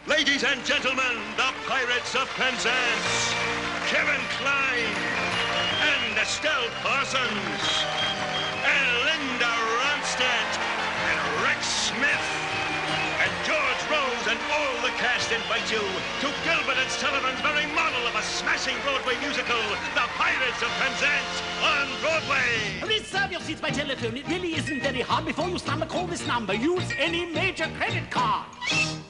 Ladies and gentlemen, the Pirates of Penzance, Kevin Kline and Estelle Parsons, and Linda Ronstadt, and Rex Smith, and George Rose, and all the cast invite you to Gilbert and Sullivan's very model of a smashing Broadway musical, The Pirates of Penzance on Broadway. Reserve your seats by telephone. It really isn't very hard. Before you stumble, call this number. Use any major credit card.